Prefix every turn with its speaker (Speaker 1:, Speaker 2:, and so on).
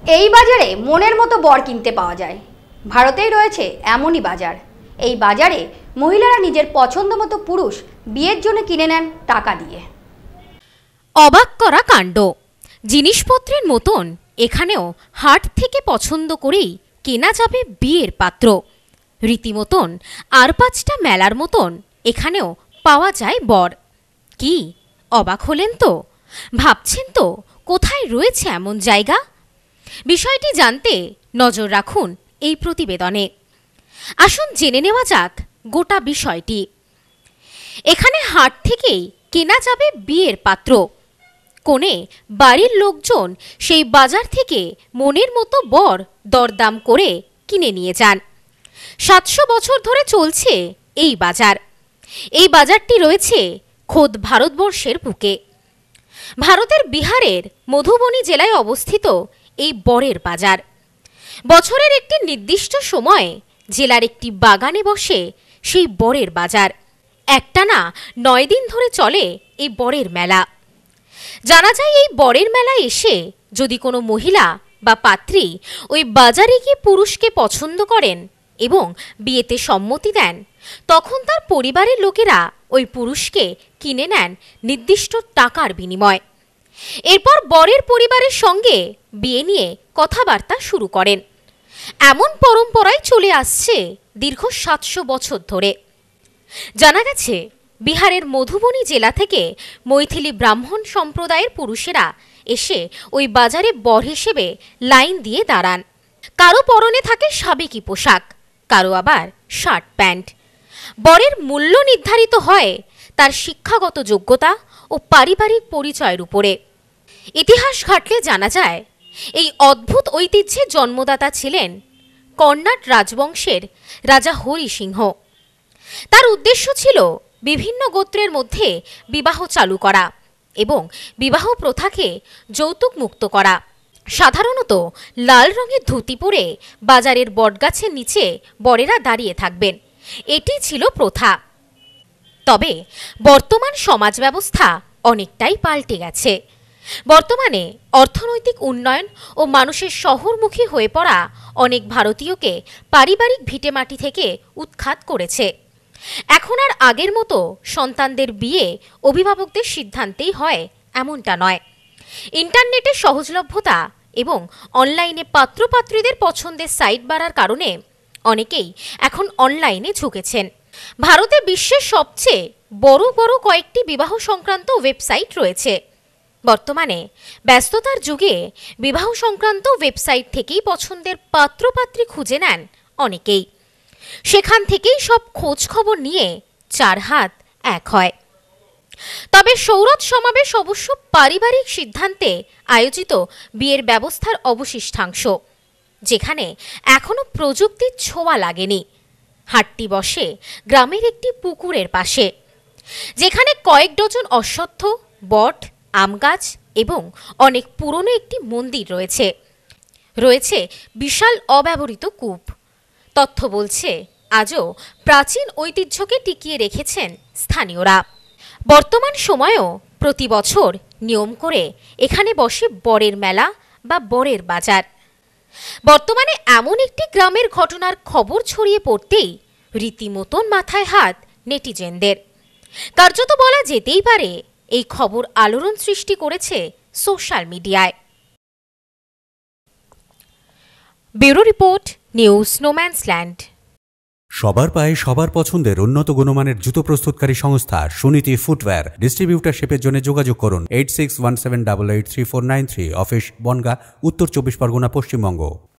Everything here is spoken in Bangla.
Speaker 1: এই বাজারে মনের মতো বর কিনতে পাওয়া যায়। ভারতেই রয়েছে এমনই বাজার। এই বাজারে মহিলারা নিজের পছন্দ মতো পুরুষ বিয়ের জন্য কিনে নেন টাকা দিয়ে।
Speaker 2: অবাক করা কাণ্ড। জিনিসপত্রের মতন এখানেও হাট থেকে পছন্দ করেই কেনা যাবে বিয়ের পাত্র। রীতিমতন আর 5টা মেলার মতন এখানেও পাওয়া যায় বর। কি অবাক হলেন তো? ভাবছেন তো কোথায় রয়েছে এমন জায়গা? বিষয়টি জানতে নজর রাখুন এই প্রতিবেদনে। আসুন জেনে নেওয়া যাক গোটা বিষয়টি। এখানে হাট থেকেই কেনা যাবে বিয়ের পাত্র। কোণে বাড়ির লোকজন সেই বাজার থেকে মনের মতো বর দরদাম করে কিনে নিয়ে যান। 700 বছর ধরে চলছে এই বাজার। এই বাজারটি রয়েছে খোদ ভারতবর্ষের বুকে। ভারতের বিহারের মধুবনী জেলায় অবস্থিত এই বরের বাজার। বছরের একটি নির্দিষ্ট সময়ে জেলার একটি বাগানে বসে সেই বরের বাজার। একটানা 9 দিন ধরে চলে এই বরের মেলা। জানা যায় এই বরের মেলায় এসে যদি কোনো মহিলা বা পাত্রী ওই বাজারে গিয়ে পুরুষকে পছন্দ করেন এবং বিয়েতে সম্মতি দেন, তখন তার পরিবারের লোকেরা ওই পুরুষকে কিনে নেন নির্দিষ্ট টাকার বিনিময়। এরপর বরের পরিবারের সঙ্গে বিয়ে নিয়ে কথাবার্তা শুরু করেন। এমন পরম্পরাই চলে আসছে দীর্ঘ 700 বছর ধরে। জানা গেছে বিহারের মধুবনী জেলা থেকে মৈথিলি ব্রাহ্মণ সম্প্রদায়ের পুরুষেরা এসে ওই বাজারে বর হিসেবে লাইন দিয়ে দাঁড়ান। কারো পরনে থাকে সাবেকি পোশাক, কারো আবার শার্ট প্যান্ট। বরের মূল্য নির্ধারিত হয় তার শিক্ষাগত যোগ্যতা ও পারিবারিক পরিচয়ের উপরে। ইতিহাস ঘাটলে জানা যায় এই অদ্ভুত ঐতিহ্যের জন্মদাতা ছিলেন কর্ণাট রাজবংশের রাজা হরি সিংহ। তার উদ্দেশ্য ছিল বিভিন্ন গোত্রের মধ্যে বিবাহ চালু করা এবং বিবাহ প্রথাকে যৌতুক মুক্ত করা। সাধারণত লাল রঙের ধুতি পরে বাজারের বটগাছের নিচে বরেরা দাঁড়িয়ে থাকবেন, এটি ছিল প্রথা। তবে বর্তমান সমাজ ব্যবস্থা অনেকটাই পাল্টে গেছে। বর্তমানে অর্থনৈতিক উন্নয়ন ও মানুষের শহরমুখী হয়ে পড়া অনেক ভারতীয়কে পারিবারিক ভিটেমাটি থেকে উৎখাত করেছে। এখন আর আগের মতো সন্তানদের বিয়ে অভিভাবকদের সিদ্ধান্তেই হয় এমনটা নয়। ইন্টারনেটের সহজলভ্যতা এবং অনলাইনে পাত্রপাত্রীদের পছন্দের সাইট বাড়ার কারণে অনেকেই এখন অনলাইনে ঝুঁকেছেন। ভারতে বিশ্বের সবচেয়ে বড় বড় কয়েকটি বিবাহ সংক্রান্ত ওয়েবসাইট রয়েছে। বর্তমানে ব্যস্ততার যুগে বিবাহ সংক্রান্ত ওয়েবসাইট থেকেই পছন্দের পাত্রপাত্রী খুঁজে নেন অনেকেই। সেখান থেকেই সব খোঁজ খবর নিয়ে 4 হাত এক হয়। তবে সৌরভ সমাবেশ অবশ্য পারিবারিক সিদ্ধান্তে আয়োজিত বিয়ের ব্যবস্থার অবশিষ্টাংশ, যেখানে এখনো প্রযুক্তির ছোঁয়া লাগেনি। হাটটি বসে গ্রামের একটি পুকুরের পাশে, যেখানে কয়েক ডজন অশ্বত্থ, বট, আম গাছ এবং অনেক পুরনো একটি মন্দির রয়েছে। রয়েছে বিশাল অব্যবহৃত কূপ। তথ্য বলছে আজও প্রাচীন ঐতিহ্যকে টিকিয়ে রেখেছেন স্থানীয়রা। বর্তমান সময়েও প্রতি বছর নিয়ম করে এখানে বসে বরের মেলা বা বরের বাজার। বর্তমানে এমন একটি গ্রামের ঘটনার খবর ছড়িয়ে পড়তেই রীতিমতন মাথায় হাত নেটিজেনদের। কার্যত বলা যেতেই পারে এই খবর আলোড়ন সৃষ্টি করেছে সোশ্যাল মিডিয়ায়। Bureau report, news no man's land.
Speaker 3: সবার পায়ে সবার পছন্দের উন্নত গুণমানের জুতো প্রস্তুতকারী সংস্থা সুনীতি ফুটওয়্যার। ডিস্ট্রিবিউটারশিপের জন্য যোগাযোগ করুন 8617883493। অফিস বনগাঁ, উত্তর 24 পরগনা, পশ্চিমবঙ্গ।